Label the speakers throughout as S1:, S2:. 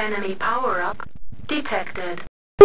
S1: Enemy power-up detected.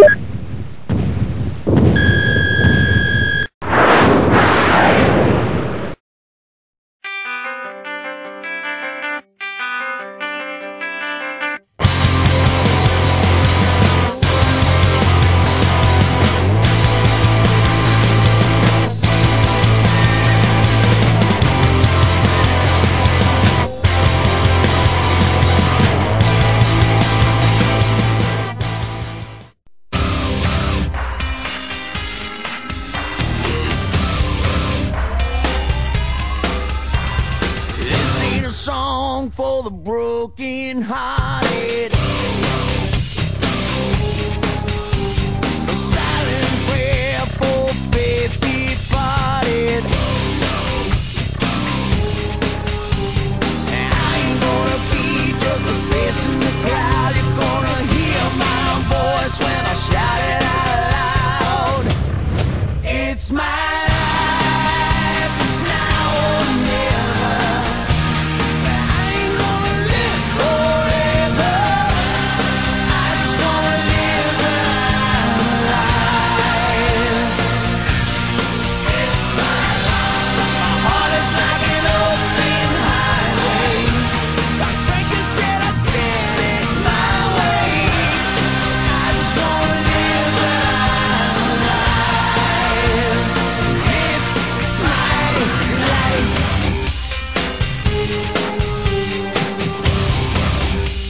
S2: Song for the broken hearted, a silent prayer for faith departed. And I ain't gonna be just a face in the crowd. You're gonna hear my voice when I shout it out loud. It's my life, it's now or never.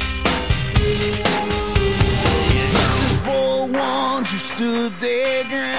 S2: Who stood their ground.